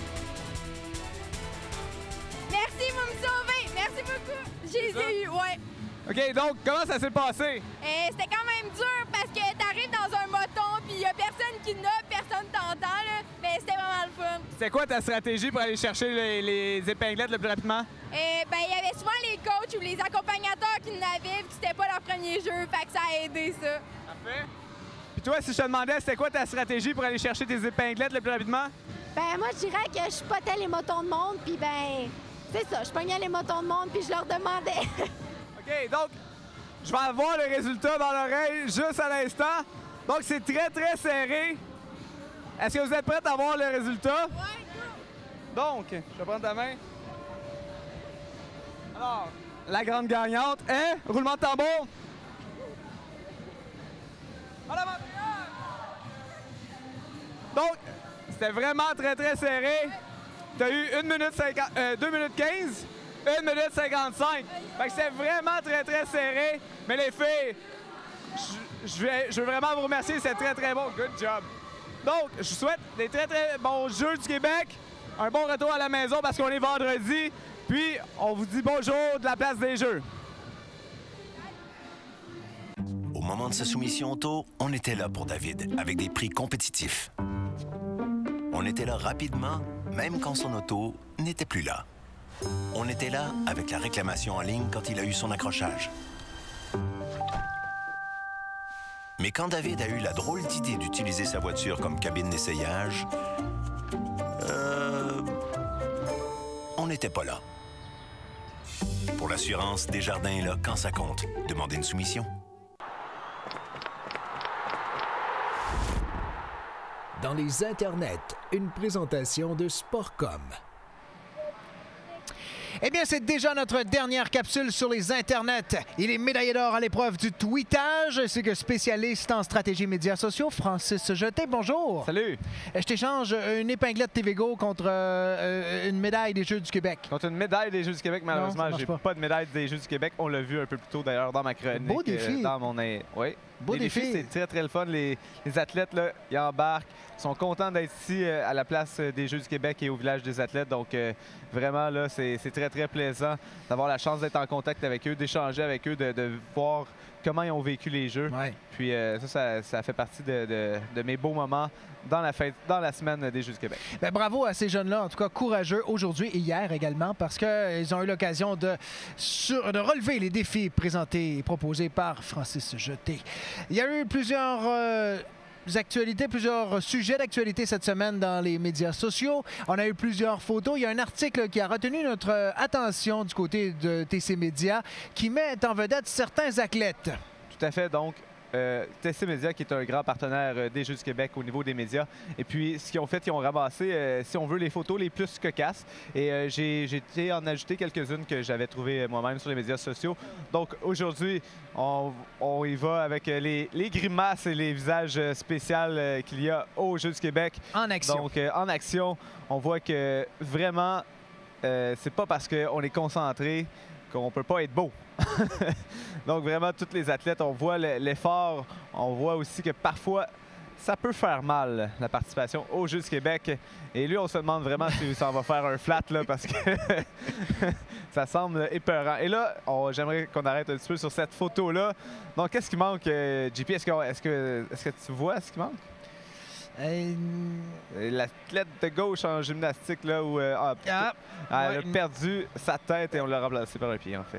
Merci, vous me sauvez. Merci beaucoup. J'ai eu, ouais. OK, donc, comment ça s'est passé? Euh, C'était quand même dur parce que t'arrives dans un moton puis y a personne qui n'a, personne t'entend, là. Mais c'était vraiment le fun. C'est quoi ta stratégie pour aller chercher les, les épinglettes le plus rapidement? Euh, ben, il y avait souvent les coachs ou les accompagnateurs qui n'avaient, puis c'était pas leur premier jeu, fait que ça a aidé, ça. Parfait. Puis toi, si je te demandais, c'était quoi ta stratégie pour aller chercher tes épinglettes le plus rapidement? Ben moi, je dirais que je spotais les motons de monde, puis ben, c'est ça, je pognais les motons de monde, puis je leur demandais. OK, donc, je vais avoir le résultat dans l'oreille juste à l'instant. Donc, c'est très, très serré. Est-ce que vous êtes prêts à voir le résultat? Oui. Donc, je vais prendre ta main. Alors, la grande gagnante est... Roulement de tambour. Madame Andréane! Donc, c'était vraiment très, très serré. Tu as eu une minute cinquante, euh, deux minutes quinze, une minute cinquante-cinq. Fait que c'était vraiment très, très serré. Mais les filles, je- je vais- je veux vraiment vous remercier. C'est très, très bon. Good job. Donc, je vous souhaite des très, très bons Jeux du Québec. Un bon retour à la maison parce qu'on est vendredi. Puis, on vous dit bonjour de la place des Jeux. Au moment de sa soumission auto, on était là pour David, avec des prix compétitifs. On était là rapidement, même quand son auto n'était plus là. On était là avec la réclamation en ligne quand il a eu son accrochage. Mais quand David a eu la drôle d'idée d'utiliser sa voiture comme cabine d'essayage, euh, on n'était pas là. Pour l'assurance, Desjardins est là quand ça compte. Demandez une soumission. Dans les internets, une présentation de Sportcom. Eh bien, c'est déjà notre dernière capsule sur les internets. Il est médaillé d'or à l'épreuve du tweetage. C'est que spécialiste en stratégie médias sociaux, Francis Jeté. Bonjour. Salut. Je t'échange une épinglette T V Go contre euh, une médaille des Jeux du Québec. Contre une médaille des Jeux du Québec, malheureusement, Non, ça j'ai marche pas. pas. de médaille des Jeux du Québec. On l'a vu un peu plus tôt d'ailleurs dans ma chronique. Beau défi. euh, dans mon... Oui. Beau les défi. défis, c'est très, très le fun. Les, les athlètes, là, ils embarquent. Ils sont contents d'être ici euh, à la place euh, des Jeux du Québec et au village des athlètes. Donc, euh, vraiment, là, c'est c'est très, très plaisant d'avoir la chance d'être en contact avec eux, d'échanger avec eux, de, de voir comment ils ont vécu les Jeux. Puis euh, ça, ça, ça fait partie de, de- de mes beaux moments dans la fête, dans la semaine des Jeux du Québec. Ben, bravo à ces jeunes-là, en tout cas courageux aujourd'hui et hier également, parce qu'ils ont eu l'occasion de, sur- de relever les défis présentés et proposés par Francis Jeté. Il y a eu plusieurs euh, actualités, plusieurs sujets d'actualité cette semaine dans les médias sociaux. On a eu plusieurs photos. Il y a un article qui a retenu notre attention du côté de T C Média qui met en vedette certains athlètes. Tout à fait. Donc, Euh, T C Média, qui est un grand partenaire euh, des Jeux du Québec au niveau des médias. Et puis, ce qu'ils ont fait, ils ont ramassé, euh, si on veut, les photos les plus cocasses. Et euh, j'ai été en ajouter quelques-unes que j'avais trouvées moi-même sur les médias sociaux. Donc, aujourd'hui, on, on y va avec les, les grimaces et les visages spéciaux euh, qu'il y a aux Jeux du Québec. En action. Donc, euh, en action, on voit que vraiment, euh, c'est pas parce qu'on est concentré qu'on peut pas être beau. Donc vraiment, tous les athlètes, on voit l'effort, on voit aussi que parfois, ça peut faire mal, la participation aux Jeux du Québec. Et lui, on se demande vraiment si ça va faire un flat, là, parce que ça semble épeurant. Et là, j'aimerais qu'on arrête un petit peu sur cette photo-là. Donc, qu'est-ce qui manque, euh, J P? Est-ce que, est-ce que, est-ce que tu vois ce qui manque? Euh... L'athlète de gauche en gymnastique, là, où euh, ah, ah, elle ouais. a perdu sa tête et on l'a remplacé par un pied, en fait.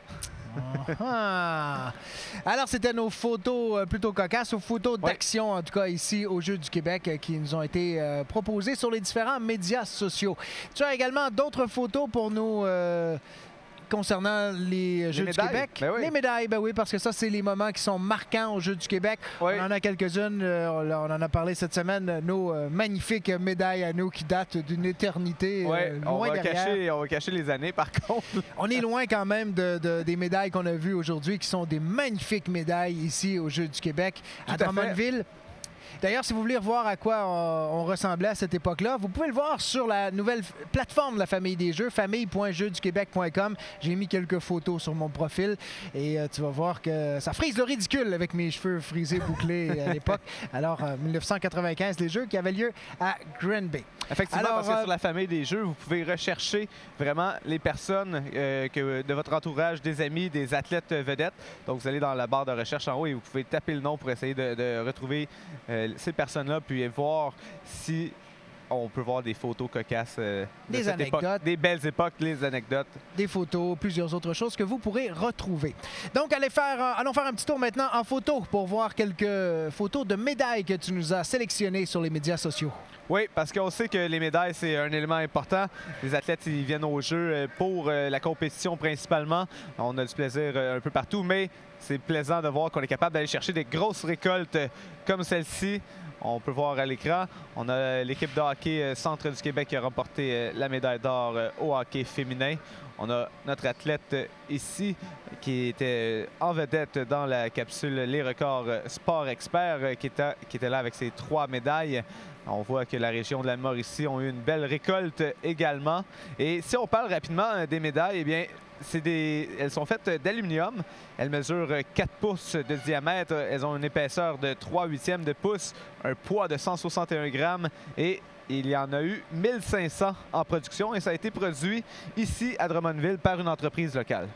Ah. Alors, c'était nos photos euh, plutôt cocasses, ou photos d'action, en tout cas ici au Jeux du Québec, euh, qui nous ont été euh, proposées sur les différents médias sociaux. Tu as également d'autres photos pour nous euh, concernant les Jeux les du médailles. Québec. Ben oui. Les médailles, ben oui, parce que ça, c'est les moments qui sont marquants aux Jeux du Québec. Oui. On en a quelques-unes, euh, on en a parlé cette semaine, nos euh, magnifiques médailles à nous qui datent d'une éternité euh, Oui, on loin va, derrière. cacher, on va cacher les années, par contre. On est loin quand même de, de, des médailles qu'on a vues aujourd'hui, qui sont des magnifiques médailles ici aux Jeux du Québec, Tout à à fait. Drummondville. D'ailleurs, si vous voulez revoir à quoi on, on ressemblait à cette époque-là, vous pouvez le voir sur la nouvelle plateforme de la Famille des Jeux, famille point jeux du québec point com. J'ai mis quelques photos sur mon profil et euh, tu vas voir que ça frise le ridicule avec mes cheveux frisés, bouclés à l'époque. Alors, en mille neuf cent quatre-vingt-quinze, les Jeux qui avaient lieu à Granby. Effectivement, Alors, parce que euh, sur la Famille des Jeux, vous pouvez rechercher vraiment les personnes euh, que, de votre entourage, des amis, des athlètes vedettes. Donc, vous allez dans la barre de recherche en haut et vous pouvez taper le nom pour essayer de, de retrouver euh, ces personnes-là, puis voir si on peut voir des photos cocasses euh, de Des cette anecdotes. époque, des belles époques, les anecdotes. Des photos, plusieurs autres choses que vous pourrez retrouver. Donc, allez faire, euh, allons faire un petit tour maintenant en photo pour voir quelques photos de médailles que tu nous as sélectionnées sur les médias sociaux. Oui, parce qu'on sait que les médailles, c'est un élément important. Les athlètes, ils viennent aux Jeux pour la compétition principalement. On a du plaisir un peu partout, mais c'est plaisant de voir qu'on est capable d'aller chercher des grosses récoltes comme celle-ci. On peut voir à l'écran, on a l'équipe de hockey Centre du Québec qui a remporté la médaille d'or au hockey féminin. On a notre athlète ici qui était en vedette dans la capsule Les Records Sport Expert qui était, qui était là avec ses trois médailles. On voit que la région de la Mauricie ont eu une belle récolte également. Et si on parle rapidement des médailles, eh bien, c'est des, elles sont faites d'aluminium. Elles mesurent quatre pouces de diamètre. Elles ont une épaisseur de trois huitièmes de pouce, un poids de cent soixante et un grammes et il y en a eu mille cinq cents en production et ça a été produit ici à Drummondville par une entreprise locale.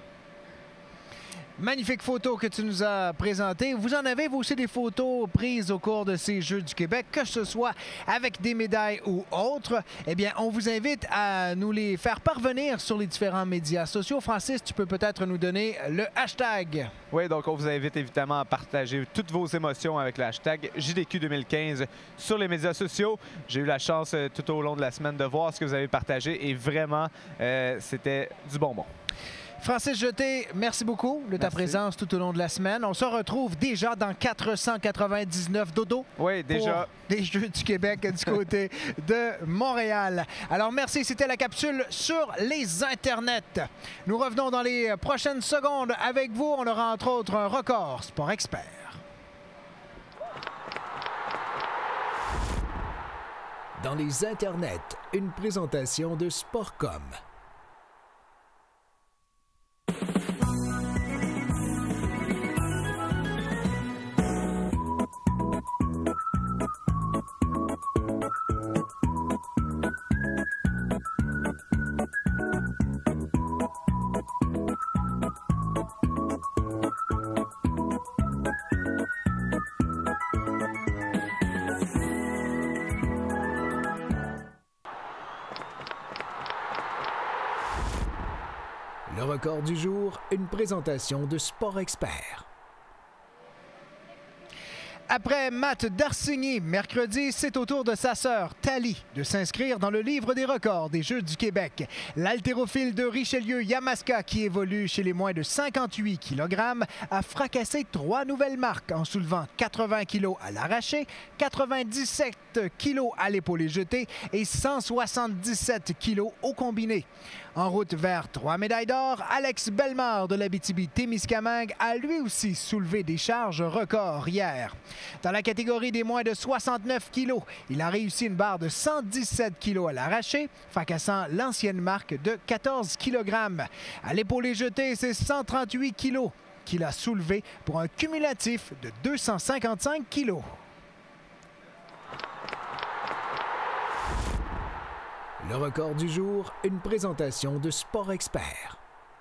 Magnifique photo que tu nous as présentée. Vous en avez, vous aussi, des photos prises au cours de ces Jeux du Québec, que ce soit avec des médailles ou autres. Eh bien, on vous invite à nous les faire parvenir sur les différents médias sociaux. Francis, tu peux peut-être nous donner le hashtag. Oui, donc on vous invite évidemment à partager toutes vos émotions avec le hashtag J D Q deux mille quinze sur les médias sociaux. J'ai eu la chance euh, tout au long de la semaine de voir ce que vous avez partagé et vraiment, euh, c'était du bonbon. Francis Jeté, merci beaucoup de ta Merci. présence tout au long de la semaine. On se retrouve déjà dans quatre cent quatre-vingt-dix-neuf dodo. Oui, déjà. Pour les Jeux du Québec du côté de Montréal. Alors, merci. C'était la capsule sur les internets. Nous revenons dans les prochaines secondes avec vous. On aura entre autres un record Sport Expert. Dans les internets, une présentation de Sportcom. Le record du jour, une présentation de Sport Expert. Après Matt Darsigny, mercredi, c'est au tour de sa sœur, Thalie, de s'inscrire dans le livre des records des Jeux du Québec. L'haltérophile de Richelieu-Yamaska, qui évolue chez les moins de cinquante-huit kilogrammes, a fracassé trois nouvelles marques en soulevant quatre-vingts kilos à l'arraché, quatre-vingt-dix-sept kilos à l'épaulé jeté et cent soixante-dix-sept kilos au combiné. En route vers trois médailles d'or, Alex Bellemare de l'Abitibi-Témiscamingue a lui aussi soulevé des charges records hier. Dans la catégorie des moins de soixante-neuf kilos, il a réussi une barre de cent dix-sept kilos à l'arraché, fracassant l'ancienne marque de quatorze kilogrammes. À l'épaulé jeté, c'est cent trente-huit kilos qu'il a soulevé pour un cumulatif de deux cent cinquante-cinq kilos. Le record du jour, une présentation de Sport Expert.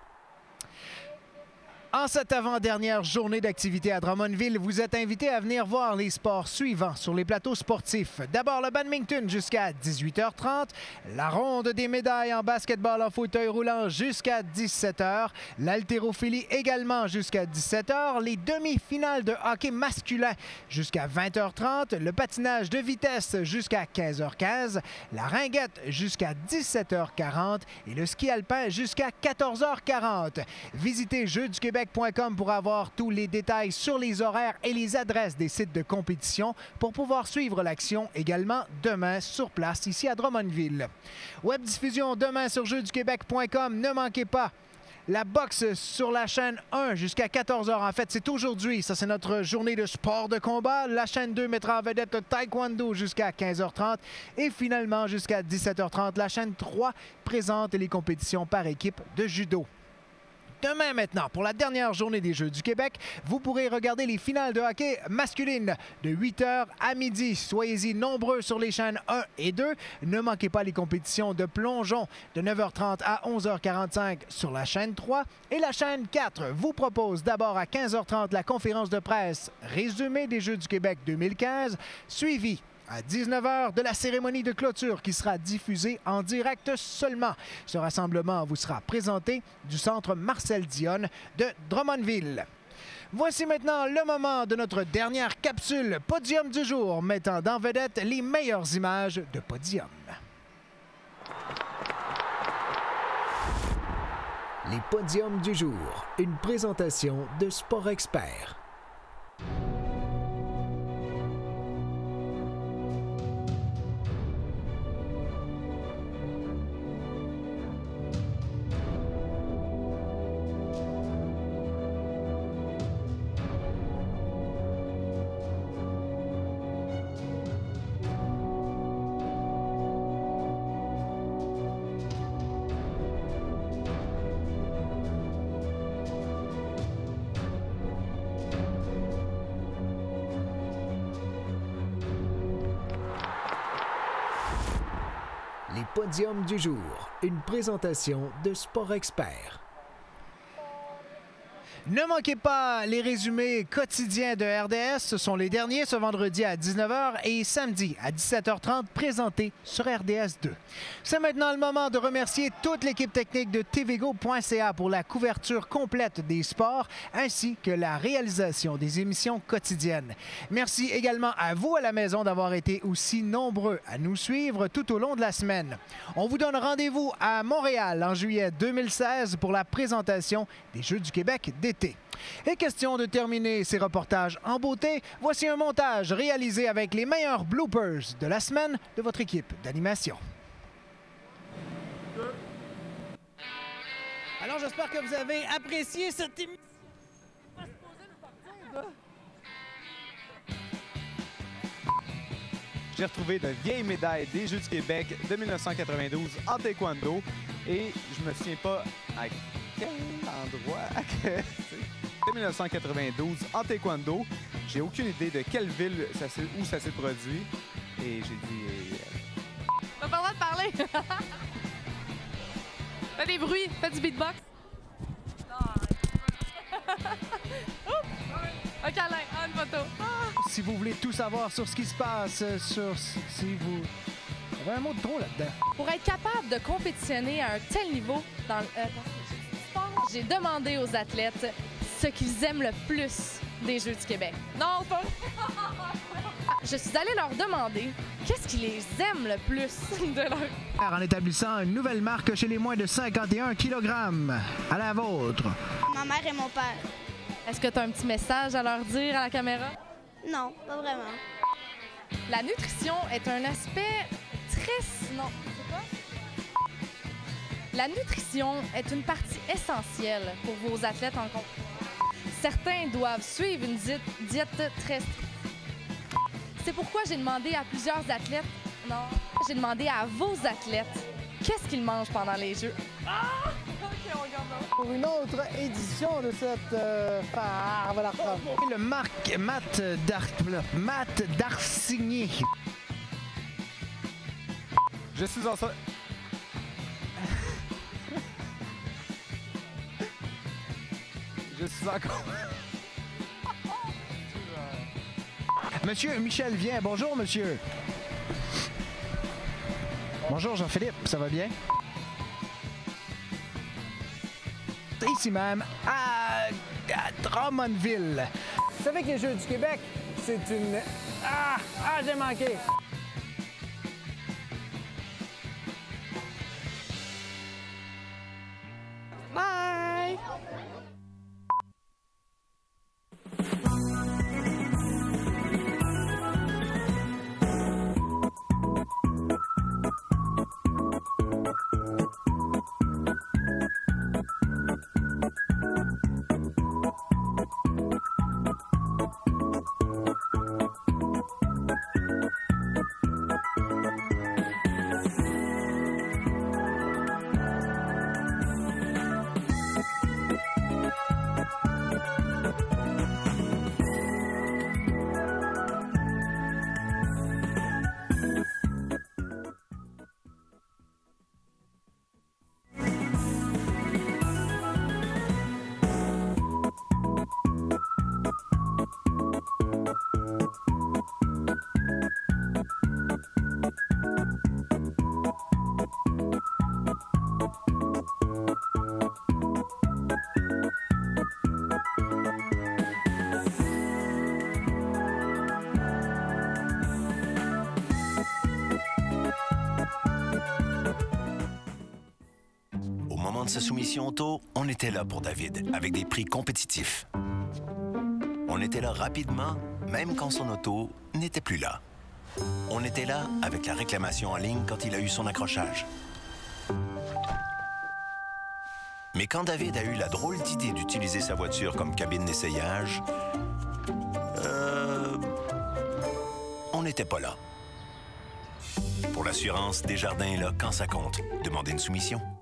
En cette avant-dernière journée d'activité à Drummondville, vous êtes invités à venir voir les sports suivants sur les plateaux sportifs. D'abord le badminton jusqu'à dix-huit heures trente, la ronde des médailles en basketball en fauteuil roulant jusqu'à dix-sept heures, l'haltérophilie également jusqu'à dix-sept heures, les demi-finales de hockey masculin jusqu'à vingt heures trente, le patinage de vitesse jusqu'à quinze heures quinze, la ringuette jusqu'à dix-sept heures quarante et le ski alpin jusqu'à quatorze heures quarante. Visitez jeux du québec point com pour avoir tous les détails sur les horaires et les adresses des sites de compétition pour pouvoir suivre l'action également demain sur place ici à Drummondville. Web diffusion demain sur jeux du québec point com. Ne manquez pas la boxe sur la chaîne un jusqu'à quatorze heures. En fait, c'est aujourd'hui. Ça, c'est notre journée de sport de combat. La chaîne deux mettra en vedette le taekwondo jusqu'à quinze heures trente. Et finalement, jusqu'à dix-sept heures trente, la chaîne trois présente les compétitions par équipe de judo. Demain maintenant, pour la dernière journée des Jeux du Québec, vous pourrez regarder les finales de hockey masculine de huit heures à midi. Soyez-y nombreux sur les chaînes un et deux. Ne manquez pas les compétitions de plongeon de neuf heures trente à onze heures quarante-cinq sur la chaîne trois. Et la chaîne quatre vous propose d'abord à quinze heures trente la conférence de presse résumée des Jeux du Québec deux mille quinze, suivie à dix-neuf heures de la cérémonie de clôture qui sera diffusée en direct seulement. Ce rassemblement vous sera présenté du centre Marcel Dionne de Drummondville. Voici maintenant le moment de notre dernière capsule Podium du jour, mettant en vedette les meilleures images de Podium. Les Podiums du jour, une présentation de Sport Expert. Les Podiums du jour, une présentation de Sport Expert. Ne manquez pas les résumés quotidiens de R D S. Ce sont les derniers ce vendredi à dix-neuf heures et samedi à dix-sept heures trente présentés sur R D S deux. C'est maintenant le moment de remercier toute l'équipe technique de T V Go point C A pour la couverture complète des sports ainsi que la réalisation des émissions quotidiennes. Merci également à vous à la maison d'avoir été aussi nombreux à nous suivre tout au long de la semaine. On vous donne rendez-vous à Montréal en juillet deux mille seize pour la présentation des Jeux du Québec d'été. Et question de terminer ces reportages en beauté, voici un montage réalisé avec les meilleurs bloopers de la semaine de votre équipe d'animation. Alors j'espère que vous avez apprécié cette émission. J'ai retrouvé de vieilles médailles des Jeux du Québec de mille neuf cent quatre-vingt-douze en taekwondo et je me souviens pas à quel endroit que de mille neuf cent quatre-vingt-douze en taekwondo. J'ai aucune idée de quelle ville ça où ça s'est produit et j'ai dit euh... t'as pas le droit de parler. Fais des bruits, fais du beatbox. Un câlin, ah, une photo. Ah. Si vous voulez tout savoir sur ce qui se passe, sur si vous... Il y avait un mot de trop là-dedans. Pour être capable de compétitionner à un tel niveau dans le euh, sport, j'ai demandé aux athlètes ce qu'ils aiment le plus des Jeux du Québec. Non, pas... Je suis allée leur demander qu'est-ce qui les aime le plus de leur... En établissant une nouvelle marque chez les moins de cinquante et un kilogrammes. À la vôtre. Ma mère et mon père. Est-ce que tu as un petit message à leur dire à la caméra? Non, pas vraiment. La nutrition est un aspect très... Non, c'est quoi? La nutrition est une partie essentielle pour vos athlètes en compétition. Certains doivent suivre une diète, diète très stricte. C'est pourquoi j'ai demandé à plusieurs athlètes... Non, j'ai demandé à vos athlètes qu'est-ce qu'ils mangent pendant les Jeux. Ah! OK, on regarde là. Pour une autre édition de cette... Euh... Ah, on va la reprendre. Le Marc Matt Dar... Matt Darcigny. Je suis en... Je suis encore... Monsieur Michel vient. Bonjour, monsieur. Bonjour, Jean-Philippe. Ça va bien? Ici même, à, à Drummondville. Vous savez que les Jeux du Québec, c'est une... Ah! Ah, j'ai manqué! Bye! Sa soumission auto, on était là pour David, avec des prix compétitifs. On était là rapidement, même quand son auto n'était plus là. On était là avec la réclamation en ligne quand il a eu son accrochage. Mais quand David a eu la drôle d'idée d'utiliser sa voiture comme cabine d'essayage, euh, on n'était pas là. Pour l'assurance, Desjardins est là quand ça compte. Demandez une soumission.